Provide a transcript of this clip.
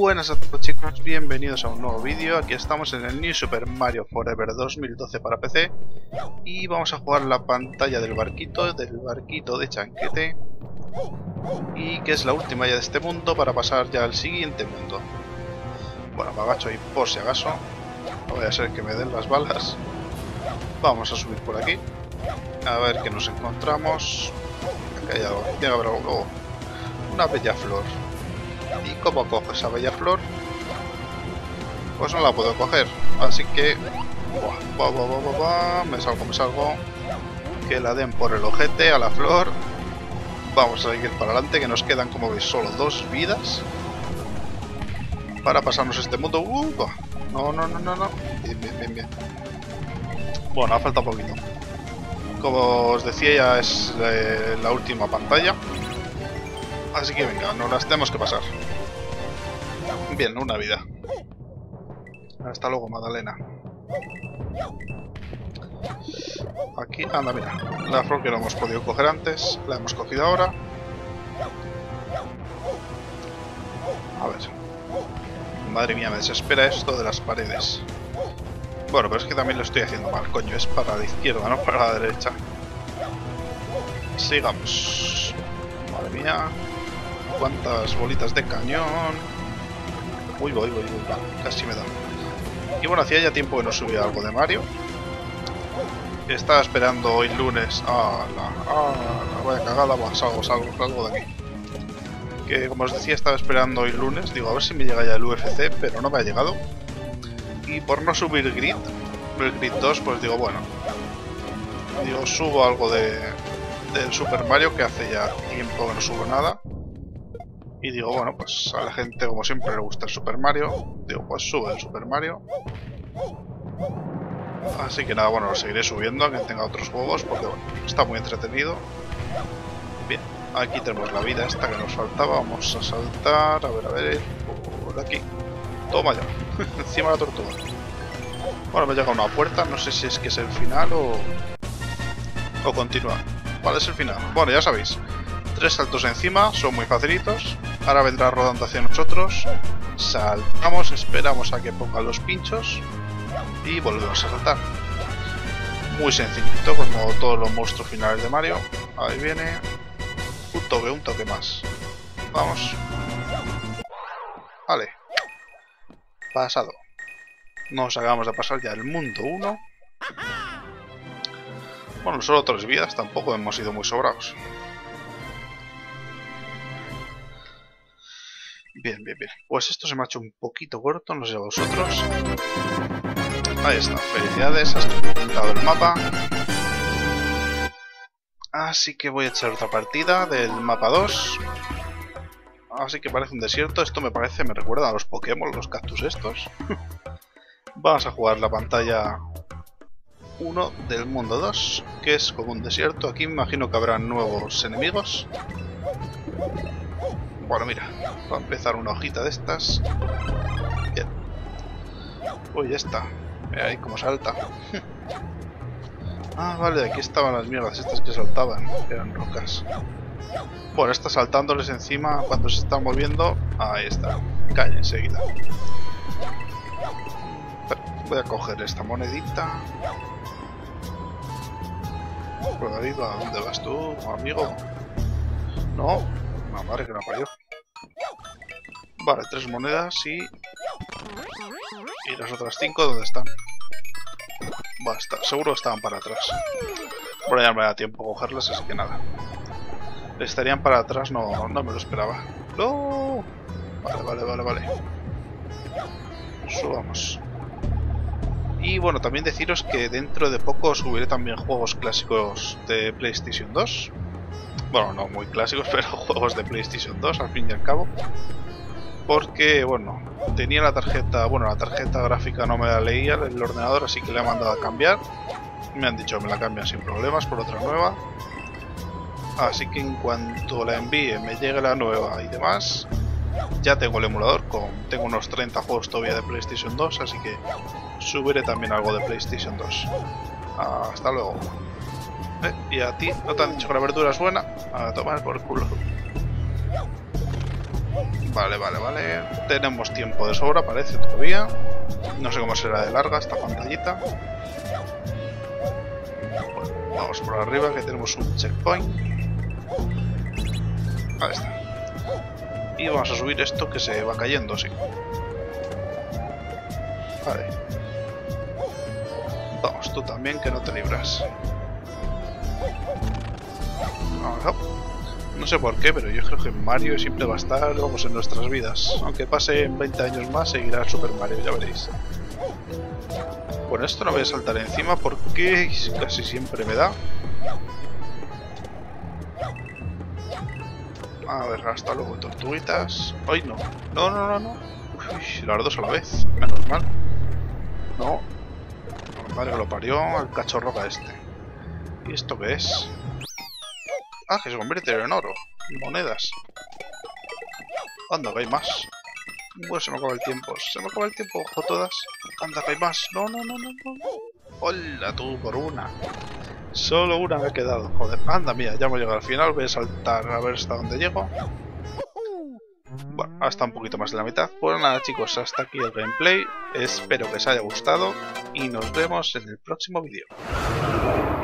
Buenas a todos chicos, bienvenidos a un nuevo vídeo. Aquí estamos en el New Super Mario Forever 2012 para PC y vamos a jugar la pantalla del barquito de Chanquete, y que es la última ya de este mundo para pasar ya al siguiente mundo. Bueno, me agacho ahí por si acaso, no vaya a ser que me den las balas. Vamos a subir por aquí, a ver qué nos encontramos. Aquí hay algo, tiene que haber algo. Una bella flor. ¿Y cómo cojo esa bella flor? Pues no la puedo coger, así que... me salgo. Que la den por el ojete a la flor. Vamos a seguir para adelante, que nos quedan, como veis, solo 2 vidas para pasarnos este mundo. No. Bien. Bueno, ha faltado poquito. Como os decía, ya es la última pantalla. Así que venga, nos las tenemos que pasar. Bien, una vida. Hasta luego, Magdalena. Aquí, anda, mira. La flor que no hemos podido coger antes, la hemos cogido ahora. A ver. Madre mía, me desespera esto de las paredes. Bueno, pero es que también lo estoy haciendo mal, coño. Es para la izquierda, no para la derecha. Sigamos. Madre mía. Cuántas bolitas de cañón. Uy, voy, casi me da. Y bueno, hacía ya tiempo que no subía algo de Mario. Estaba esperando hoy lunes. Vaya cagada, salgo de aquí. Que como os decía, estaba esperando hoy lunes. Digo, a ver si me llega ya el UFC, pero no me ha llegado. Y por no subir el Grid 2, pues digo, bueno. Digo, subo algo del Super Mario, que hace ya tiempo que no subo nada. Y digo, bueno, pues a la gente, como siempre, le gusta el Super Mario. Digo, pues sube el Super Mario. Así que nada, bueno, lo seguiré subiendo, aunque tenga otros juegos, porque bueno, está muy entretenido. Bien, aquí tenemos la vida esta que nos faltaba. Vamos a saltar, a ver, por aquí. Toma ya, encima de la tortuga. Bueno, me llega una puerta, no sé si es que es el final o continúa. Vale, es el final. Bueno, ya sabéis. 3 saltos encima, son muy facilitos. Ahora vendrá rodando hacia nosotros. Saltamos, esperamos a que pongan los pinchos y volvemos a saltar. Muy sencillito, como todos los monstruos finales de Mario. Ahí viene. Un toque más. Vamos. Vale. Pasado. Nos acabamos de pasar ya el mundo 1. Bueno, solo 3 vidas, tampoco hemos ido muy sobrados. Bien. Pues esto se me ha hecho un poquito corto, no sé a vosotros. Ahí está, felicidades, has completado el mapa. Así que voy a echar otra partida del mapa 2. Así que parece un desierto, esto me recuerda a los Pokémon, los cactus estos. Vamos a jugar la pantalla 1 del mundo 2, que es como un desierto. Aquí me imagino que habrá nuevos enemigos. Bueno, mira, va a empezar una hojita de estas. Bien. Uy, esta. Mira ahí cómo salta. Vale, aquí estaban las mierdas estas que saltaban. Eran rocas. Bueno, está saltándoles encima cuando se están moviendo. Ahí está. Cae enseguida. Voy a coger esta monedita. Cuidadito, ¿a dónde vas tú, amigo? No. No, madre que no parió. Vale, 3 monedas y las otras 5, ¿dónde están? Basta, seguro estaban para atrás. Bueno, ya me da tiempo a cogerlas, así que nada. Estarían para atrás, no me lo esperaba. ¡No! Vale. Subamos. Y bueno, también deciros que dentro de poco subiré también juegos clásicos de PlayStation 2. Bueno, no muy clásicos, pero juegos de PlayStation 2 al fin y al cabo. Porque, bueno, tenía la tarjeta gráfica no me la leía el ordenador, así que le he mandado a cambiar. Me han dicho que me la cambian sin problemas por otra nueva. Así que en cuanto la envíe, me llegue la nueva y demás, ya tengo el emulador. Tengo unos 30 juegos todavía de PlayStation 2, así que subiré también algo de PlayStation 2. Hasta luego. ¿Y a ti no te han dicho que la verdura es buena? A tomar por culo. Vale, vale, vale. Tenemos tiempo de sobra, parece, todavía. No sé cómo será de larga esta pantallita. Bueno, vamos por arriba, que tenemos un checkpoint. Ahí está. Y vamos a subir esto que se va cayendo, sí. Vale. Vamos, tú también, que no te libras. Vamos, no sé por qué, pero yo creo que Mario siempre va a estar, vamos, en nuestras vidas. Aunque pase en 20 años más, seguirá Super Mario, ya veréis. Bueno, esto no voy a saltar encima porque casi siempre me da. A ver, hasta luego, tortuguitas. ¡Ay, no! ¡No, no, no, no! Uy, las dos a la vez. Menos mal. No. Madre que lo parió el cachorro este. ¿Y esto qué es? Ah, que se convierte en oro. Monedas. Anda, que hay más. Bueno, se me acaba el tiempo. Se me acaba el tiempo, ojo todas. Anda, que hay más. No, no, no, no, no. Hola, tú, por una. Solo una me he quedado. Joder, anda, mira, ya hemos llegado al final. Voy a saltar a ver hasta dónde llego. Bueno, hasta un poquito más de la mitad. Pues nada, chicos, hasta aquí el gameplay. Espero que os haya gustado y nos vemos en el próximo vídeo.